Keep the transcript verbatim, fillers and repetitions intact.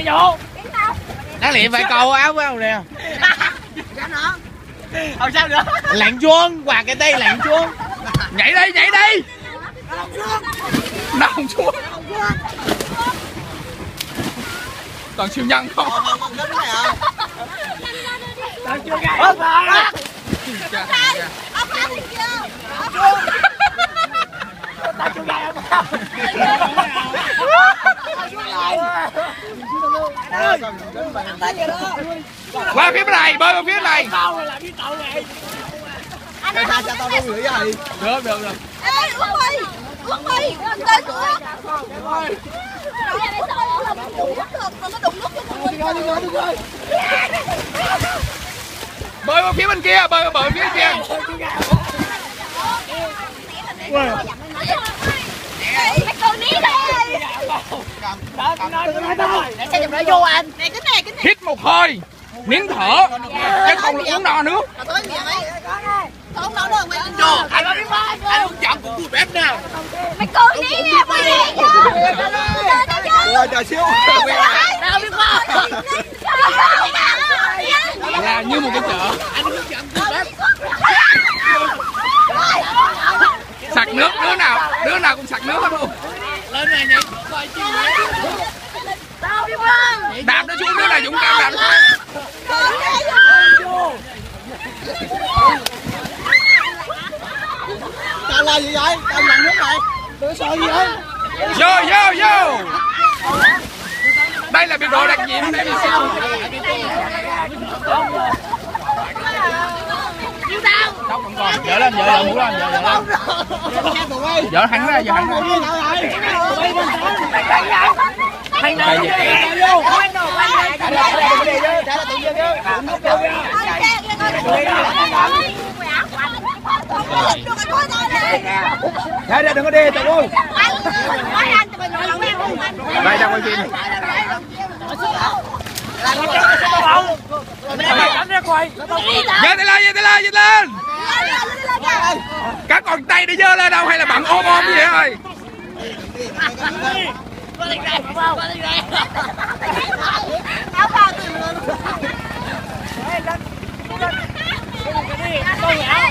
vụ. Đáng lẽ phải câu áo với ông nè. Không sao nữa. Lạng chuông, quạt cái tay lạng chuông. Nhảy đi, nhảy đi. Nằm xuống. Còn siêu nhân không? Còn chưa gài. Ơ bà. Tao chưa gài không? Qua phía bên này, bơi qua phía này. Tao là biết tội này. Tao tao tao không gửi vậy. Được, được, được. Ê, Út ơi, Út ơi, đừng tới nữa. Bơi qua phía bên kia, bơi bơi phía kia. Mày còn ní đây. Để xe chụp lại vô anh. Nè cái này, cái này. Hít một hơi, nín thở, chứ không là uống no nước. Không đâu đâu mày. Anh anh uống chậm cũng vui bếp nào. Mày còn ní nè, mày đi vô. Rồi chờ xíu. Tao biết qua. Là như một cái chợ. Anh uống chậm vui bếp. Sặc nước, đứa nào, đứa nào cũng sặc nước hết luôn. Lên này nhỉ, coi chi Tao biết qua. đạp nó xuống, đứa nào dũng cảm đạp nó. Tao là gì vậy? Tao nhận nước này. Tôi sợ gì vậy? Vô, vô, vô. Đây là biệt đội đặc nhiệm đây mà sao? Đâu còn còn, dở lên, dở dở mũ lên, dở dở lên. Dở thẳng ra, dở thẳng ra. Thằng nào Đây đi vô. Quanh đồ, quanh lại. Trả lại đi chứ, trả lại tự nhiên chứ. Đây đây đừng có đi, tụi luôn. Đây đang quay phim. Giơ tay lên, giơ tay lên, giơ lên. Các con tay để giơ lên đâu hay là bạn ôm ôm vậy thôi. Áo phao từ